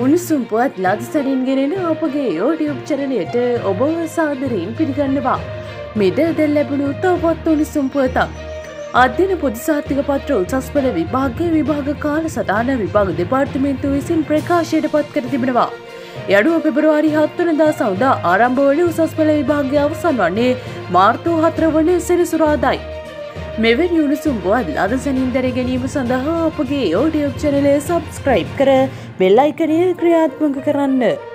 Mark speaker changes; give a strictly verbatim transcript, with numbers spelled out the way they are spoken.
Speaker 1: උණුසුම් පුවත් ලදසරින් ගෙනෙන අපගේ YouTube චැනලයට ඔබ සාදරයෙන් පිළිගන්නවා. මෙද දැන් ලැබුණු තවත් උණුසුම් පුවතක්. අධ්‍යයන පොදුසාහිත්‍ය පත්‍ර උසස් පෙළ විභාගයේ විභාග කාලසටහන විභාග දෙපාර්තමේන්තුව විසින් ප්‍රකාශයට පත් කර තිබෙනවා. යනුව පෙබරවාරි හත් වෙනිදා සවුදා ආරම්භ වන උසස් පෙළ විභාගය අවසන් වන්නේ මාර්තු හතර වන සෙනසුරාදායි. මෙවැනි උණුසුම් පුවත් ලදසරින් දැන ගැනීම සඳහා අපගේ YouTube චැනලය සබ්ස්ක්‍රයිබ් කර බෙල් අයිකනය ක්‍රියාත්මක කරන්න.